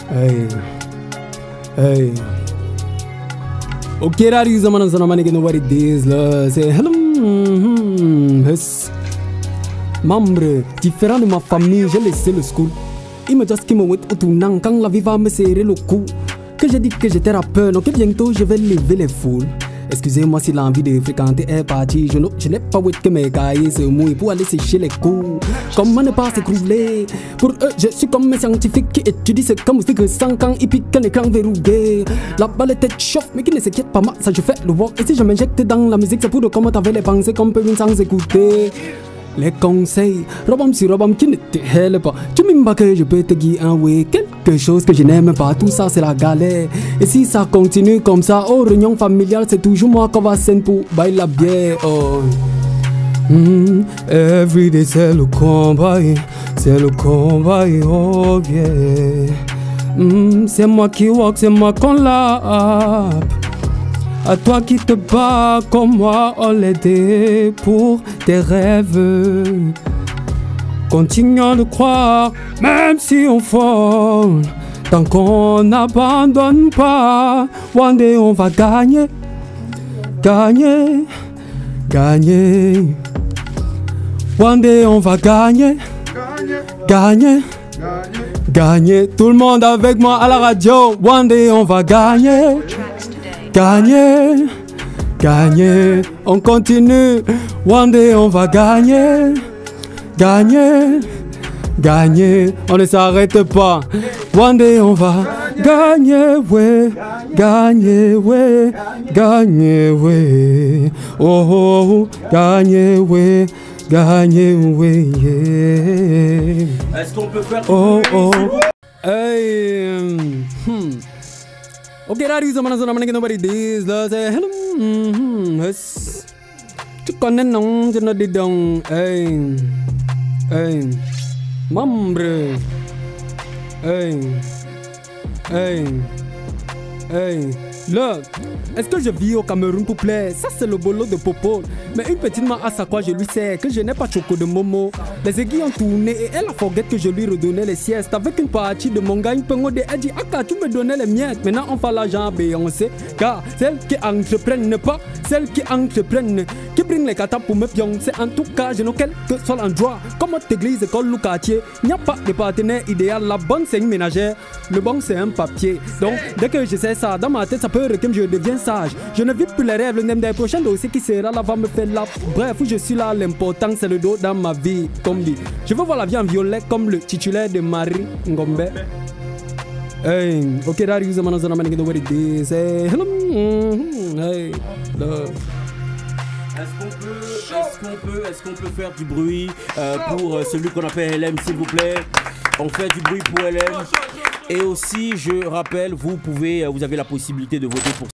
Hey, hey. Ok, that is the man who know what it is. C'est hello. Membre différent de ma famille, j'ai laissé le school. Il me dit qu'il me wait au tournant quand la vie va me serrer le cou. Que j'ai dit que j'étais rappeur, donc bientôt je vais lever les foules. Excusez-moi si l'envie de fréquenter est partie. Je n'ai pas oublié que mes cahiers se mouillent pour aller sécher les coups. Comment ne pas s'écrouler? Pour eux, je suis comme un scientifique qui étudie ce comme musique sans quand il pique un écran verrouillé. La balle tête chauffe, mais qui ne s'inquiète pas, ça je fais le walk. Et si je m'injecte dans la musique, c'est pour de comment t'avais les pensées qu'on peut vivre sans écouter. Les conseils, robam sur robam qui ne te hèle pas. Tu m'aimes pas que je peux te guider un way. Quelque chose que je n'aime pas, tout ça c'est la galère. Et si ça continue comme ça, au réunion familiale, c'est toujours moi qu'on va scène pour bailler la bière. Oh. Everyday c'est le combat, oh yeah. C'est moi qui walk, c'est moi qu'on l'a. À toi qui te bats comme moi, on l'aide pour tes rêves. Continuons de croire, même si on fall. Tant qu'on n'abandonne pas, one day on va gagner. Gagner, gagner. One day on va gagner. Gagner, gagner. Tout le monde avec moi à la radio. One day on va gagner. Gagner, gagner, on continue, one day on va gagner, gagner, gagner, on ne s'arrête pas, one day on va gagner, ouais, gagner, ouais, gagner, ouais, oh, oh, oh, gagner, ouais, gagner, ouais, yeah. Est-ce qu'on peut faire oh, oh. Hey, ok, that is the man who nobody this. Say hello. Tu connais non, je ne dis donc. Hey, hey, membre. Hey, hey, hey. Look, est-ce que je vis au Cameroun pour plaire? Ça c'est le boulot de Popo. Mais une petite main à sa quoi je lui sais que je n'ai pas choco de Momo. Les aiguilles ont tourné et elle a forget que je lui redonnais les siestes. Avec une partie de mon gars, une pengo de elle dit Aka tu me donnais les miettes. Maintenant on fait l'argent Beyoncé. Car celles qui entreprennent pas, celles qui entreprennent, qui bring les katas pour me pioncer. En tout cas je n'ai quel que soit l'endroit. Comme notre église école ou quartier, il n'y a pas de partenaire idéal. La bonne c'est une ménagère, le bon c'est un papier. Donc dès que je sais ça dans ma tête ça peut que je deviens sage. Je ne vis plus les rêves, le nem des prochains dossiers qui sera là va me faire là. Bref, où je suis là, l'important c'est le dos dans ma vie. Comme dit, je veux voir la vie en violet comme le titulaire de Marie Ngombe. Hey, ok, that is the man who know what it is. Hey, hello, hey, love. Est-ce qu'on peut faire du bruit pour celui qu'on appelle LM, s'il vous plaît? On fait du bruit pour LM. Et aussi, je rappelle, vous avez la possibilité de voter pour